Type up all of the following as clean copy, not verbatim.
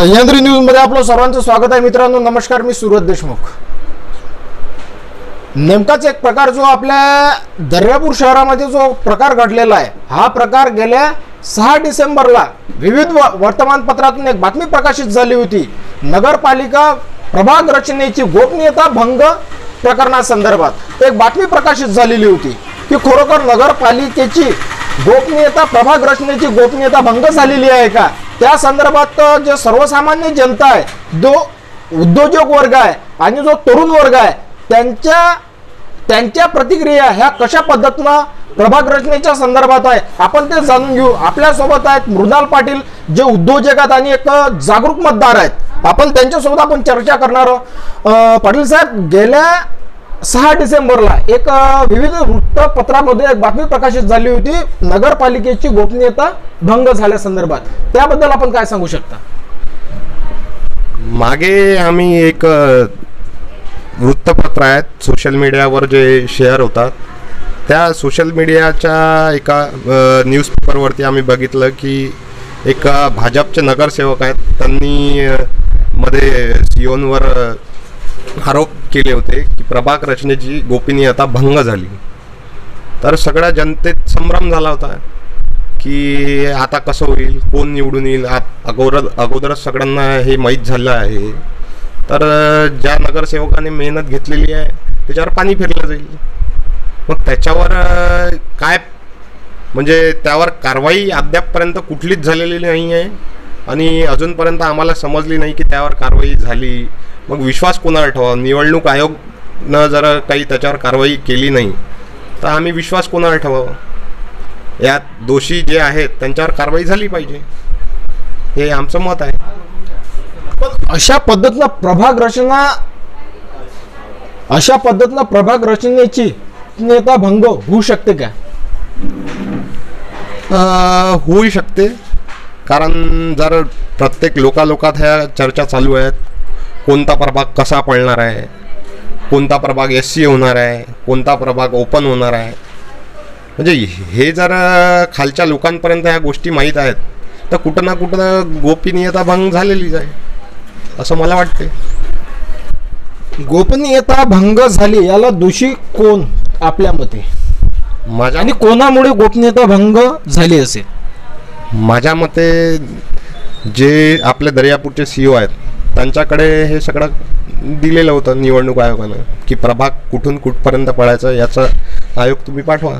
Sahyadri news मध्ये आपलं सर्वांचं स्वागत आहे मित्रांनो. नमस्कार, मी सूरज देशमुख. नेमकाच एक प्रकार जो आपल्या दर्यापूर शहरामध्ये जो प्रकार घडलेला आहे, हा प्रकार गेल्या 6 डिसेंबरला विविध वर्तमानपत्रातून एक बातमी प्रकाशित झाली होती. नगरपालिका प्रभाग रचनेची गोपनीयता भंग प्रकरणासंदर्भात एक बातमी प्रकाशित झालेली होती की खरोखर नगरपालिकेची गोपनीयता, प्रभाग रचनेची गोपनीयता भंग झालेली आहे का. त्या संदर्भात जे सर्वसामान्य जनता आहे, जो उद्योजक वर्ग आहे आणि जो तरुण वर्ग आहे, त्यांच्या प्रतिक्रिया ह्या कशा पद्धतीनं प्रभाग रचनेच्या संदर्भात आहे, आपण ते जाणून घेऊ. आपल्या सोबत आहेत मृणाल पाटील, जे उद्योजक आहेत आणि एक जागरूक मतदार आहेत. आपण त्यांच्यासोबत आपण चर्चा करणार आहोत. पाटील साहेब, गेल्या 6 डिसेंबरला एक विविध वृत्तपत्रामध्ये एक बातमी प्रकाशित झाली होती नगरपालिकेची गोपनीयता भंग झाल्या संदर्भात. त्याबद्दल आपण काय सांगू शकता? मागे आम्ही एक वृत्तपत्र आहेत, सोशल मीडियावर जे शेअर होतात, त्या सोशल मीडियाच्या एका न्यूजपेपरवरती आम्ही बघितलं की एक भाजपचे नगरसेवक आहेत, त्यांनी मध्ये सीओनवर आरोप केले होते की प्रभाग रचनेची गोपनीयता भंग झाली. तर सगळ्या जनतेत संभ्रम झाला होता की आता कसं होईल, कोण निवडून येईल. अगोदरच सगळ्यांना हे माहीत झालं आहे. तर ज्या नगरसेवकाने मेहनत घेतलेली आहे त्याच्यावर पाणी फिरलं जाईल. मग त्याच्यावर काय, म्हणजे त्यावर कारवाई अद्यापपर्यंत कुठलीच झालेली नाही आहे आणि अजूनपर्यंत आम्हाला समजली नाही की त्यावर कारवाई झाली. मग विश्वास कोणावर ठेवा? निवडणूक आयोगनं जर काही त्याच्यावर कारवाई केली नाही तर आम्ही विश्वास कोणावर ठेवावा? यात दोषी जे आहेत त्यांच्यावर कारवाई झाली पाहिजे, हे आमचं मत आहे. पण अशा पद्धतीनं प्रभाग रचनेची नेता भंग होऊ शकते का? होऊ शकते, कारण जर प्रत्येक लोकात ह्या चर्चा चालू आहेत, कोणता प्रभाग कसा पडणार आहे, कोणता प्रभाग SC होणार आहे, कोणता प्रभाग ओपन होणार आहे. म्हणजे हे जर खालच्या लोकांपर्यंत ह्या गोष्टी माहीत आहेत तर कुठं ना कुठं गोपनीयता भंग झालेलीच आहे असं मला वाटते. गोपनीयता भंग झाली, याला दोषी कोण आपल्या मते? आणि कोणामुळे गोपनीयता भंग झाली असेल? माझ्या मते जे आपले दर्यापूरचे CEO आहेत त्यांच्याकडे हे सगळं दिलेलं होतं निवडणूक आयोगानं की प्रभाग कुठून कुठपर्यंत पडायचा याचा आयोग तुम्ही पाठवा.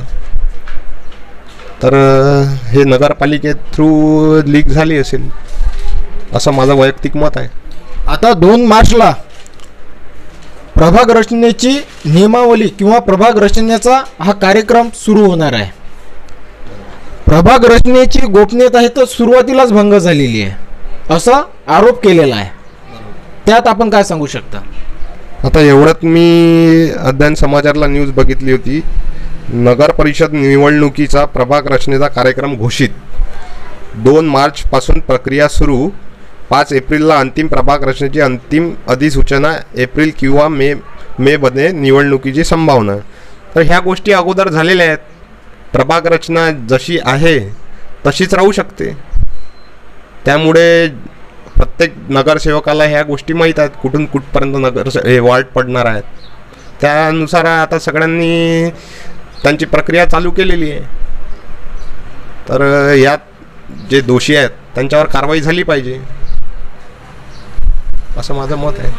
तर हे नगरपालिके थ्रू लीक झाली असेल असं माझं वैयक्तिक मत आहे. आता 2 मार्चला प्रभाग रचनेची नियमावली किंवा प्रभाग रचनेचा हा कार्यक्रम सुरू होणार आहे. प्रभाग रचनेची गोपनीयता हे तर सुरुवातीलाच भंग झालेली आहे असा आरोप केलेला आहे. त्यात आपण काय सांगू शकता? आता एवढ्यात मी अध्ययन समाचारला न्यूज बघितली होती. नगर परिषद निवडणुकीचा प्रभाग रचनेचा कार्यक्रम घोषित, 2 मार्चपासून प्रक्रिया सुरू, 5 एप्रिलला अंतिम प्रभाग रचनेची अंतिम अधिसूचना, एप्रिल किंवा मे मध्ये निवडणुकीची संभावना. तर ह्या गोष्टी अगोदर झालेल्या आहेत. प्रभाग रचना जशी आहे तशीच राहू शकते. त्यामुळे प्रत्येक नगरसेवकाला ह्या गोष्टी माहीत आहेत, कुठून कुठपर्यंत वॉर्ड पडणार आहेत. त्यानुसार आता सगळ्यांनी त्यांची प्रक्रिया चालू केलेली आहे. तर यात जे दोषी आहेत त्यांच्यावर कारवाई झाली पाहिजे असं माझं मत आहे.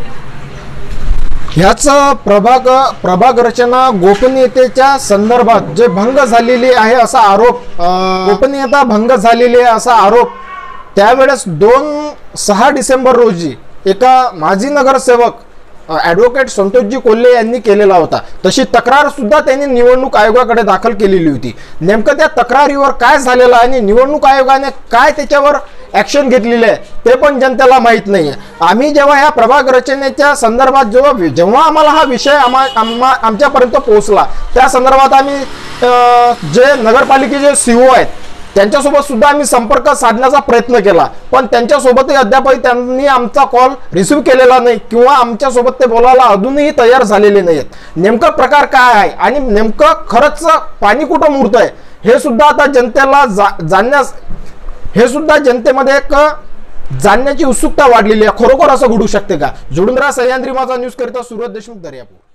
ह्याच प्रभाग रचना गोपनीयतेच्या संदर्भात जे भंग झालेली आहे असा आरोप, गोपनीयता भंग झालेली आहे असा आरोप त्यावेळेस 6 डिसेंबर रोजी एका माजी नगरसेवक ॲडव्होकेट संतोषजी कोल्हे यांनी केलेला होता. तशी तक्रार सुद्धा त्यांनी निवडणूक आयोगाकडे दाखल केलेली होती. नेमकं त्या तक्रारीवर काय झालेलं आहे आणि निवडणूक आयोगाने काय त्याच्यावर ॲक्शन घेतलेली आहे ते पण जनतेला माहीत नाही आहे. आम्ही जेव्हा ह्या प्रभाग रचनेच्या संदर्भात जेव्हा आम्हाला हा विषय आमच्यापर्यंत पोहोचला, त्या संदर्भात आम्ही जे नगरपालिकेचे CEO आहेत त्यांच्यासोबत सुद्धा आम्ही संपर्क साधण्याचा प्रयत्न केला, पण त्यांच्यासोबतही अद्यापही त्यांनी आमचा कॉल रिसीव्ह केलेला नाही किंवा आमच्यासोबत ते बोलायला अजूनही तयार झालेले नाहीत. नेमका प्रकार काय आहे आणि नेमकं खरंच पाणी कुठं मुरत आहे हे सुद्धा आता जनतेला जाणण्यास, हे सुद्धा जनतेमध्ये एक जाणण्याची उत्सुकता वाढलेली आहे. खरोखर असं घडू शकते का? जोडून राहा सह्याद्री माझा न्यूज करिता सुरत देशमुख, दर्यापूर.